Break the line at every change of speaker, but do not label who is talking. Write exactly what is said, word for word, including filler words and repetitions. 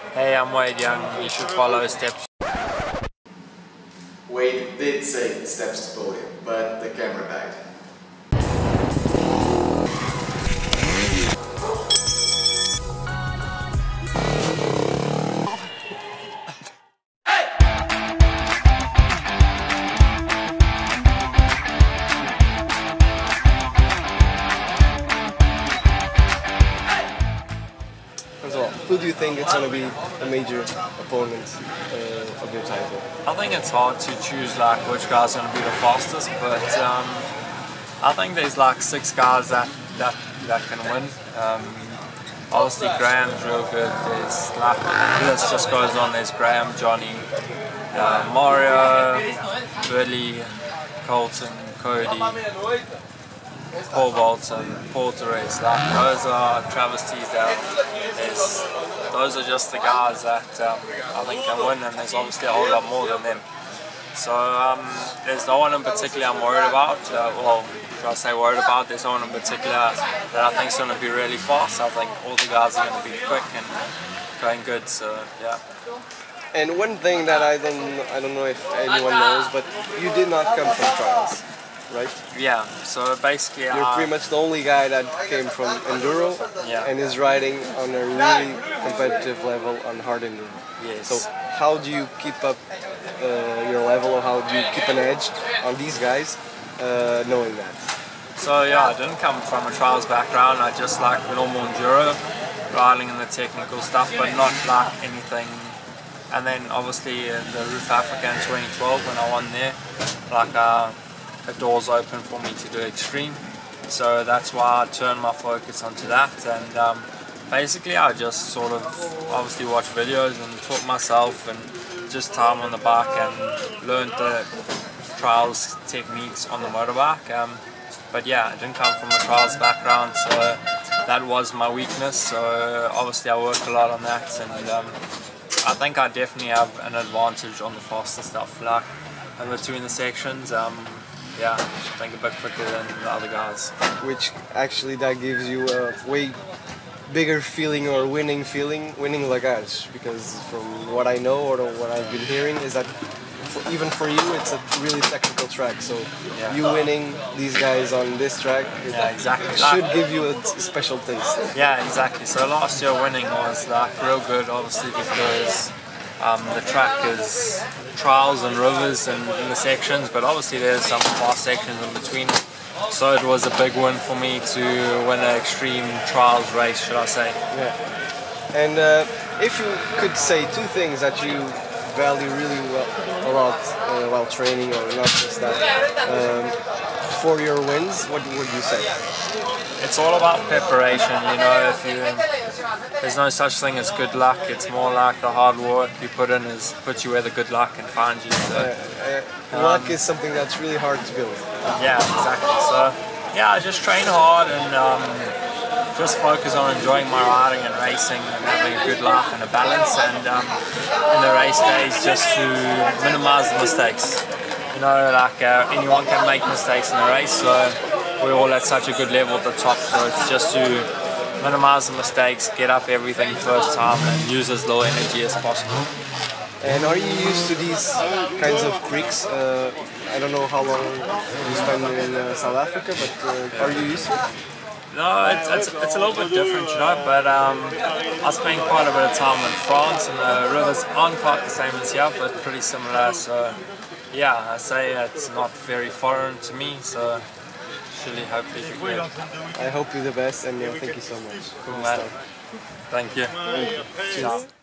Hey, I'm Wade Young, you should follow Steps.
Wade did say steps to podium, but the camera died.
Who do you think is going to be a major opponent uh, of your title?
I think it's hard to choose like which guy's going to be the fastest, but um, I think there's like six guys that that, that can win. Um, obviously Graham's real good. There's like the list just goes on. There's Graham, Johnny, uh, Mario, Billy, Colton, Cody, Paul Bolton, Paul Torres, like those are Travis Teasdale. There's, those are just the guys that um, I think can win, and there's obviously a whole lot more than them. So um, there's no one in particular I'm worried about. Uh, well, should I say worried about? There's no one in particular that I think is going to be really fast. I think all the guys are going to be quick and going good. So yeah.
And one thing that I don't, I don't know if anyone knows, but you did not come from trials, right?
Yeah, so basically
you're
uh,
pretty much the only guy that came from enduro
yeah.
and is riding on a really competitive level on hard enduro.
Yes.
So how do you keep up uh, your level, or how do you keep an edge on these guys uh, knowing that?
So yeah, I didn't come from a trials background. I just like normal enduro, riding in the technical stuff, but not like anything. And then obviously in the Roof Africa in twenty twelve when I won there, like uh, the doors open for me to do extreme, so that's why I turned my focus onto that. And um, basically I just sort of obviously watch videos and taught myself and just time on the bike and learned the trials techniques on the motorbike. Um, but yeah, I didn't come from a trials background, so that was my weakness, so obviously I worked a lot on that, and um, I think I definitely have an advantage on the faster stuff, like in between the sections. Um, Yeah, I think a bit quicker than the other guys.
Which actually that gives you a way bigger feeling or winning feeling, winning Lagage, because from what I know or what I've been hearing is that for, even for you it's a really technical track, so yeah. You winning these guys on this track
yeah, exactly.
should
like,
give you a special taste.
Yeah, exactly. So last year winning was like real good, obviously, because Um, the track is trials and rivers and in the sections, but obviously there's some fast sections in between. So it was a big win for me to win an extreme trials race, should I say.
Yeah. And uh, if you could say two things that you value really well, a lot uh, while training, or not just that, um, for your wins, what would you say?
It's all about preparation, you know. If you, there's no such thing as good luck. It's more like the hard work you put in is put you where the good luck can find you. So,
uh, uh,
um,
luck is something that's really hard to build.
Yeah, exactly. So yeah, I just train hard and um, just focus on enjoying my riding and racing and having a good life and a balance. And um, in the race days, just to minimize the mistakes. You know, like uh, anyone can make mistakes in the race, so we're all at such a good level at the top, so it's just to minimize the mistakes, get up everything first time and use as low energy as possible.
And are you used to these kinds of creeks? Uh, I don't know how long you spend in uh, South Africa, but uh, are you used to it?
No, it's, it's, it's a little bit different, you know, but um, I spent quite a bit of time in France, and the rivers aren't quite the same as here, but pretty similar, so yeah, I say it's not very foreign to me, so surely hopefully you good.
I hope you're the best, and yeah, thank you so much.
Cool, man. Thank you.
Thank you. Cheers.